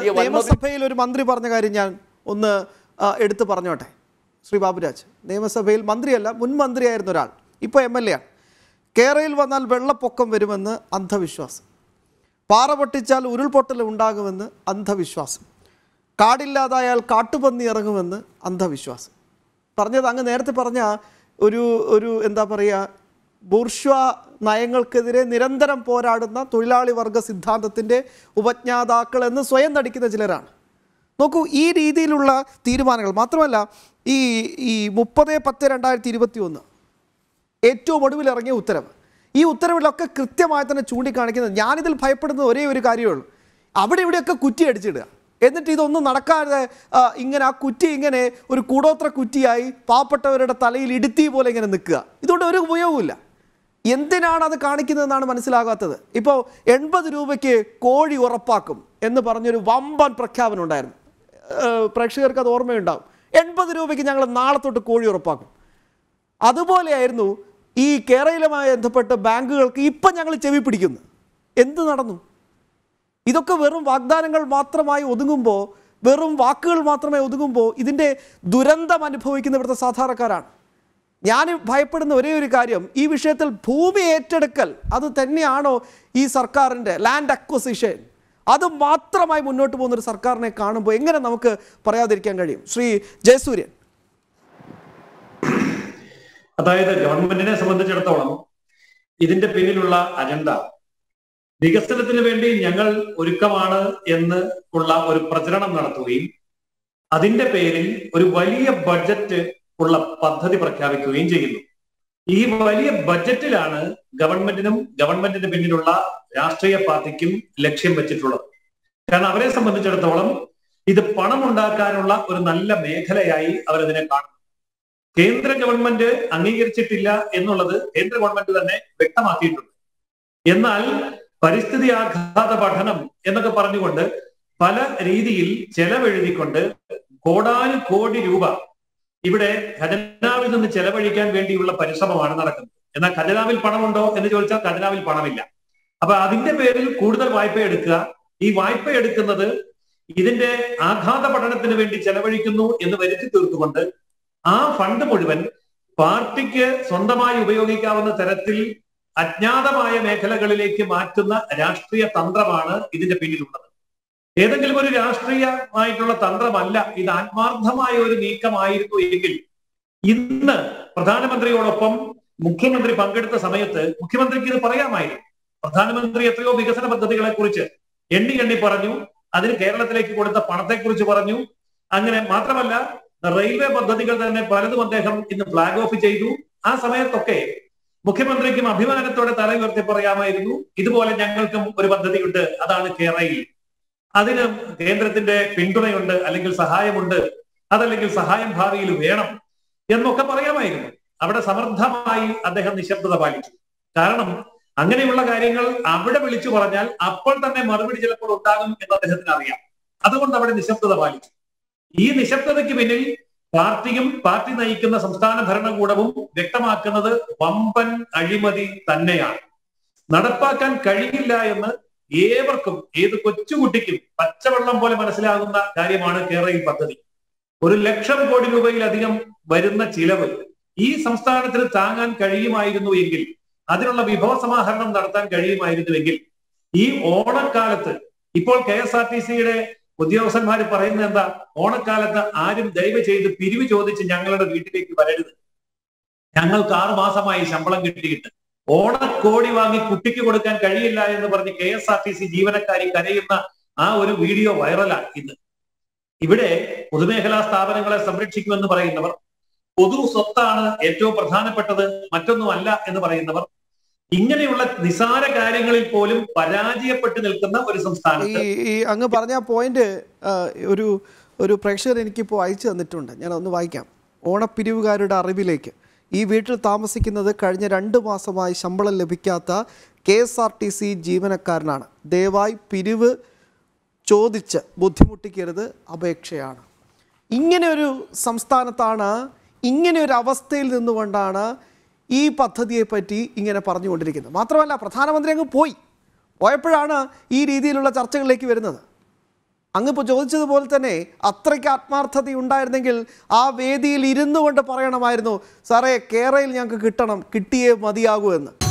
നിയമസഭയിൽ ഒരു മന്ത്രി പറഞ്ഞ കാര്യം ഞാൻ ഒന്ന് എടുത്തു പറഞ്ഞോട്ടെ. ശ്രീ ബാബുരാജ്, നിയമസഭയിൽ മന്ത്രിയല്ല, മുൻ മന്ത്രിയായിരുന്ന ഒരാൾ, ഇപ്പോൾ MLA ആണ്. കേരളയിൽ വന്നാൽ വെള്ളപ്പൊക്കം വരുമെന്ന് അന്ധവിശ്വാസം, പാറ പൊട്ടിച്ചാൽ ഉരുൾപൊട്ടൽ ഉണ്ടാകുമെന്ന് അന്ധവിശ്വാസം, കാടില്ലാതായാൽ കാട്ടുപന്നി ഇറങ്ങുമെന്ന് അന്ധവിശ്വാസം. പറഞ്ഞത് അങ്ങ് നേരത്തെ പറഞ്ഞ ഒരു എന്താ പറയുക, ബൂർഷ്വാ നയങ്ങൾക്കെതിരെ നിരന്തരം പോരാടുന്ന തൊഴിലാളി വർഗ സിദ്ധാന്തത്തിൻ്റെ ഉപജ്ഞാതാക്കൾ എന്ന് സ്വയം നടിക്കുന്ന ചിലരാണ്. നോക്കൂ, ഈ രീതിയിലുള്ള തീരുമാനങ്ങൾ മാത്രമല്ല, ഈ 30/10/2021 ഏറ്റവും ഒടുവിലിറങ്ങിയ ഉത്തരവ്, ഈ ഉത്തരവിലൊക്കെ കൃത്യമായി തന്നെ ചൂണ്ടിക്കാണിക്കുന്നത്, ഞാനിതിൽ ഭയപ്പെടുന്ന ഒരേ ഒരു കാര്യമേ ഉള്ളൂ, അവിടെ ഇവിടെയൊക്കെ കുറ്റി അടിച്ചിടുക, എന്നിട്ട് ഇതൊന്നും നടക്കാതെ ഇങ്ങനെ ആ കുറ്റി ഇങ്ങനെ ഒരു കൂടോത്ര കുറ്റിയായി പാവപ്പെട്ടവരുടെ തലയിൽ ഇടുത്തി പോലെ ഇങ്ങനെ നിൽക്കുക. ഇതുകൊണ്ട് ഒരു ഉപയോഗമില്ല. എന്തിനാണ് അത് കാണിക്കുന്നതെന്നാണ് മനസ്സിലാകാത്തത്. ഇപ്പോൾ 80 രൂപയ്ക്ക് കോഴി ഉറപ്പാക്കും എന്ന് പറഞ്ഞൊരു വമ്പൻ പ്രഖ്യാപനം ഉണ്ടായിരുന്നു. പ്രേക്ഷകർക്ക് അത് ഓർമ്മയുണ്ടാവും. 80 രൂപയ്ക്ക് ഞങ്ങൾ നാളെ തൊട്ട് കോഴി ഉറപ്പാക്കും. അതുപോലെയായിരുന്നു ഈ കേരളവുമായി ബന്ധപ്പെട്ട് ബാങ്കുകൾക്ക് ഇപ്പം ഞങ്ങൾ ചെവി പിടിക്കുന്നു. എന്ത് നടന്നു? ഇതൊക്കെ വെറും വാഗ്ദാനങ്ങൾ മാത്രമായി ഒതുങ്ങുമ്പോൾ, വെറും വാക്കുകൾ മാത്രമേ ഒതുങ്ങുമ്പോൾ ഇതിൻ്റെ ദുരന്തം അനുഭവിക്കുന്ന ഇവിടുത്തെ സാധാരണക്കാരാണ്. ഞാൻ ഭയപ്പെടുന്ന ഒരേ ഒരു കാര്യം, ഈ വിഷയത്തിൽ ഭൂമി ഏറ്റെടുക്കൽ അത് തന്നെയാണോ ഈ സർക്കാരിൻ്റെ ലാൻഡ് അക്വസിഷൻ, അത് മാത്രമായി മുന്നോട്ട് പോകുന്നൊരു സർക്കാരിനെ കാണുമ്പോൾ എങ്ങനെ നമുക്ക് പറയാതിരിക്കാൻ കഴിയും? ശ്രീ ജയസൂര്യൻ. അതായത് ഗവൺമെന്റിനെ സംബന്ധിച്ചിടത്തോളം ഇതിന്റെ പിന്നിലുള്ള അജണ്ട വികസനത്തിന് വേണ്ടി ഞങ്ങൾ ഒരുക്കമാണ് എന്ന് ഉള്ള ഒരു പ്രചരണം നടത്തുകയും അതിന്റെ പേരിൽ ഒരു വലിയ ബഡ്ജറ്റ് ഉള്ള പദ്ധതി പ്രഖ്യാപിക്കുകയും ചെയ്യുന്നു. ഈ വലിയ ബഡ്ജറ്റിലാണ് ഗവൺമെന്റിനും ഗവൺമെന്റിന് പിന്നിലുള്ള രാഷ്ട്രീയ പാർട്ടിക്കും ലക്ഷ്യം വെച്ചിട്ടുള്ളത്. കാരണം അവരെ സംബന്ധിച്ചിടത്തോളം ഇത് പണമുണ്ടാക്കാനുള്ള ഒരു നല്ല മേഖലയായി അവരതിനെ കാണുന്നു. കേന്ദ്ര ഗവൺമെന്റ് അംഗീകരിച്ചിട്ടില്ല എന്നുള്ളത് കേന്ദ്ര ഗവൺമെന്റ് തന്നെ വ്യക്തമാക്കിയിട്ടുണ്ട്. എന്നാൽ പരിസ്ഥിതി ആഘാത പഠനം എന്നൊക്കെ പറഞ്ഞുകൊണ്ട് പല രീതിയിൽ ചെലവെഴുതിക്കൊണ്ട് കോടാനുകോടി രൂപ ഇവിടെ ഖജനാവിൽ നിന്ന് ചെലവഴിക്കാൻ വേണ്ടിയുള്ള പരിശ്രമമാണ് നടക്കുന്നത്. എന്നാൽ ഖജനാവിൽ പണമുണ്ടോ എന്ന് ചോദിച്ചാൽ ഖജനാവിൽ പണമില്ല. അപ്പൊ അതിന്റെ പേരിൽ കൂടുതൽ വായ്പ എടുക്കുക, ഈ വായ്പ എടുക്കുന്നത് ഇതിന്റെ ആഘാത പഠനത്തിന് വേണ്ടി ചെലവഴിക്കുന്നു എന്ന് വരുത്തി തീർത്തുകൊണ്ട് ആ ഫണ്ട് മുഴുവൻ പാർട്ടിക്ക് സ്വന്തമായി ഉപയോഗിക്കാവുന്ന തരത്തിൽ അജ്ഞാതമായ മേഖലകളിലേക്ക് മാറ്റുന്ന രാഷ്ട്രീയ തന്ത്രമാണ് ഇതിന്റെ പിന്നിലുള്ളത്. ഏതെങ്കിലും ഒരു രാഷ്ട്രീയമായിട്ടുള്ള തന്ത്രമല്ല, ഇത് ആത്മാർത്ഥമായ ഒരു നീക്കമായിരുന്നു എങ്കിൽ ഇന്ന് പ്രധാനമന്ത്രിയോടൊപ്പം മുഖ്യമന്ത്രി പങ്കെടുത്ത സമയത്ത് മുഖ്യമന്ത്രിക്ക് ഇത് പറയാമായിരുന്നു. പ്രധാനമന്ത്രി എത്രയോ വികസന പദ്ധതികളെ കുറിച്ച് എണ്ണി പറഞ്ഞു, അതിന് കേരളത്തിലേക്ക് കൊടുത്ത പണത്തെക്കുറിച്ച് പറഞ്ഞു. അങ്ങനെ മാത്രമല്ല, റെയിൽവേ പദ്ധതികൾ തന്നെ പലതും അദ്ദേഹം ഇന്ന് ഫ്ലാഗ് ഓഫ് ചെയ്തു. ആ സമയത്തൊക്കെ മുഖ്യമന്ത്രിക്കും അഭിമാനത്തോടെ തല ഉയർത്തി പറയാമായിരുന്നു, ഇതുപോലെ ഞങ്ങൾക്കും ഒരു പദ്ധതിയുണ്ട്, അതാണ് കേരളയിൽ, അതിന് കേന്ദ്രത്തിന്റെ പിന്തുണയുണ്ട്, അല്ലെങ്കിൽ സഹായമുണ്ട്, അതല്ലെങ്കിൽ സഹായം ഭാവിയിൽ വേണം എന്നൊക്കെ പറയാമായിരുന്നു. അവിടെ സമർത്ഥമായി അദ്ദേഹം നിശബ്ദത പാലിച്ചു. കാരണം അങ്ങനെയുള്ള കാര്യങ്ങൾ അവിടെ വിളിച്ചു പറഞ്ഞാൽ അപ്പോൾ തന്നെ മറുപടി ചിലപ്പോൾ ഉണ്ടാകും എന്ന് അദ്ദേഹത്തിന് അറിയാം. അതുകൊണ്ട് അവിടെ നിശബ്ദത പാലിച്ചു. ഈ നിശബ്ദതയ്ക്ക് പിന്നിൽ പാർട്ടിയും പാർട്ടി നയിക്കുന്ന സംസ്ഥാന ഭരണകൂടവും വ്യക്തമാക്കുന്നത് വമ്പൻ അഴിമതി തന്നെയാണ്. നടപ്പാക്കാൻ കഴിയില്ല എന്ന് ഏവർക്കും, ഏത് കൊച്ചുകുട്ടിക്കും പച്ചവെള്ളം പോലെ മനസ്സിലാകുന്ന കാര്യമാണ് കേരളയിൽ പദ്ധതി. 1,00,000 കോടി രൂപയിലധികം വരുന്ന ചിലവ് ഈ സംസ്ഥാനത്തിന് താങ്ങാൻ കഴിയുമായിരുന്നു എങ്കിൽ, അതിനുള്ള വിഭവ സമാഹരണം നടത്താൻ കഴിയുമായിരുന്നുവെങ്കിൽ, ഈ ഓണക്കാലത്ത് ഇപ്പോൾ KSRTCയുടെ ഉദ്യോഗസ്ഥന്മാർ പറയുന്നത് എന്താ? ഓണക്കാലത്ത് ആരും ദയവ് ചെയ്ത് പിരിവ് ചോദിച്ച് ഞങ്ങളുടെ വീട്ടിലേക്ക് വരരുത്, ഞങ്ങൾക്ക് 6 മാസമായി ശമ്പളം കിട്ടിയിട്ട് ഓണക്കോടി വാങ്ങി കുട്ടിക്ക് കൊടുക്കാൻ കഴിയില്ല എന്ന് പറഞ്ഞ് KSRTC ജീവനക്കാരി കരയുന്ന ആ ഒരു വീഡിയോ വൈറലാണ് ഇന്ന്. ഇവിടെ പൊതുമേഖലാ സ്ഥാപനങ്ങളെ സംരക്ഷിക്കുമെന്ന് പറയുന്നവർ, പൊതു സ്വത്താണ് ഏറ്റവും പ്രധാനപ്പെട്ടത്, മറ്റൊന്നുമല്ല എന്ന് പറയുന്നവർ, ഇങ്ങനെയുള്ള നിസാര കാര്യങ്ങളിൽ പോലും പരാജയപ്പെട്ട് നിൽക്കുന്ന ഒരു സംസ്ഥാനത്ത് ഈ അങ്ങ് പറഞ്ഞ പോയിന്റ് ഒരു പ്രേക്ഷകർ എനിക്കിപ്പോൾ അയച്ചു തന്നിട്ടുണ്ട്, ഞാൻ ഒന്ന് വായിക്കാം. ഓണപ്പിരിവുകാരുടെ അറിവിലേക്ക്, ഈ വീട്ടിൽ താമസിക്കുന്നത് കഴിഞ്ഞ 2 മാസമായി ശമ്പളം ലഭിക്കാത്ത KSRTC ജീവനക്കാരനാണ്. ദയവായി പിരിവ് ചോദിച്ച് ബുദ്ധിമുട്ടിക്കരുത്, അപേക്ഷയാണ്. ഇങ്ങനെയൊരു സംസ്ഥാനത്താണ്, ഇങ്ങനെയൊരു അവസ്ഥയിൽ നിന്നുകൊണ്ടാണ് ഈ പദ്ധതിയെപ്പറ്റി ഇങ്ങനെ പറഞ്ഞുകൊണ്ടിരിക്കുന്നത്. മാത്രമല്ല, പ്രധാനമന്ത്രി അങ്ങ് പോയപ്പോഴാണ് ഈ രീതിയിലുള്ള ചർച്ചകളിലേക്ക് വരുന്നത്. അങ്ങിപ്പോൾ ചോദിച്ചതുപോലെ തന്നെ അത്രയ്ക്ക് ആത്മാർത്ഥത ഉണ്ടായിരുന്നെങ്കിൽ ആ വേദിയിൽ ഇരുന്നു കൊണ്ട് പറയണമായിരുന്നു, സാറേ കേരളയിൽ ഞങ്ങൾക്ക് കിട്ടണം, കിട്ടിയേ മതിയാകൂ എന്ന്.